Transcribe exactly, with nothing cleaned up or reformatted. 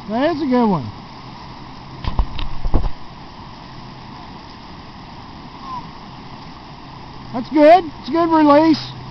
That is a good one. That's good. It's a good release.